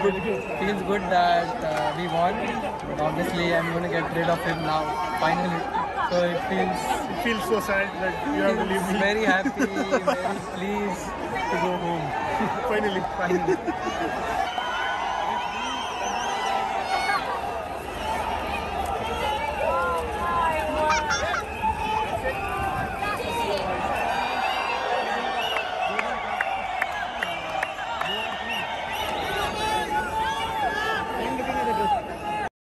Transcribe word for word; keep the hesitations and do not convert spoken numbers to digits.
good. Feels good that uh, we won. But obviously, I'm going to get rid of him now, finally. So it feels. It feels so sad that you have to leave me. Very happy, very pleased to go home. Finally. Finally.